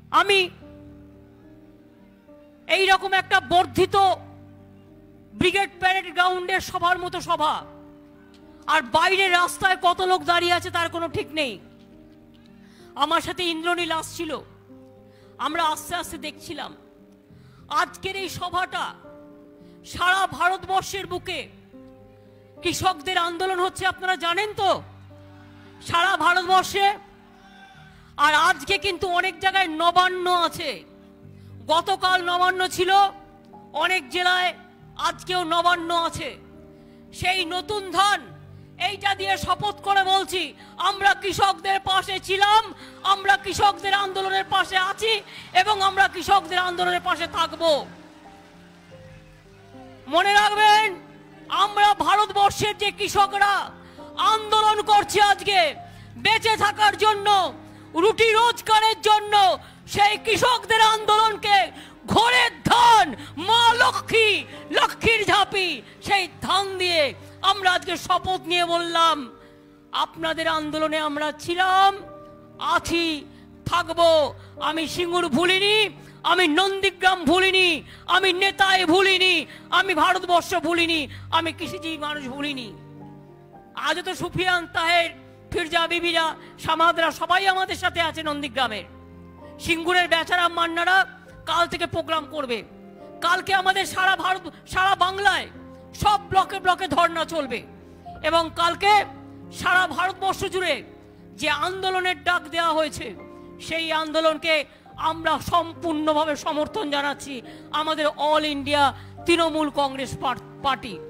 আমি এই রকম একটা বর্ধিত ব্রিগেড প্যারেড গ্রাউন্ডের সভার মতো সভা, আর বাইরে রাস্তায় কত লোক দাঁড়িয়ে আছে তার কোনো ঠিক নেই। আমার সাথে ইন্দ্রনীল আসছিল, আমরা আস্তে আস্তে দেখছিলাম আজকের এই সভাটা সারা ভারতবর্ষের বুকে কৃষকদের আন্দোলন হচ্ছে, আপনারা জানেন তো, সারা ভারতবর্ষে। আর আজকে কিন্তু অনেক জায়গায় নবান্ন আছে, গতকাল নবান্ন ছিল অনেক জেলায়, আজকেও নবান্ন আছে। সেই নতুন ধান এইটা দিয়ে শপথ করে বলছি, আমরা কৃষকদের পাশে ছিলাম, আমরা কৃষকদের আন্দোলনের পাশে আছি এবং আমরা কৃষকদের আন্দোলনের পাশে থাকব। মনে রাখবেন, আমরা ভারতবর্ষের যে কৃষকরা আন্দোলন করছে আজকে বেঁচে থাকার জন্য, রুটি রোজগারের জন্য, সেই কৃষকদের আন্দোলনকে ঘরের ধান, মা লক্ষ্মী, লক্ষ্মীর ঝাঁপি, সেই ধান দিয়ে আমরা আজকে শপথ নিয়ে বললাম, আপনাদের আন্দোলনে আমরা ছিলাম, আছি, থাকবো। আমি সিঙ্গুর ভুলিনি, আমি নন্দীগ্রাম ভুলিনি, আমি নেতায় ভুলিনি, আমি ভারতবর্ষ ভুলিনি, আমি কৃষিজীবী মানুষ ভুলিনি। আজও তো সুফিয়ান, তাহের, ফিরজা বিবিরা, সামাদরা সবাই আমাদের সাথে আছে নন্দীগ্রামের। সিঙ্গুরের বেচারা মান্নারা কাল থেকে প্রোগ্রাম করবে। কালকে আমাদের সারা ভারত, সারা বাংলায় সব ব্লকে ব্লকে ধর্ণা চলবে এবং কালকে সারা ভারতবর্ষ জুড়ে যে আন্দোলনের ডাক দেওয়া হয়েছে সেই আন্দোলনকে আমরা সম্পূর্ণভাবে সমর্থন জানাচ্ছি, আমাদের all India Trinamool Congress party.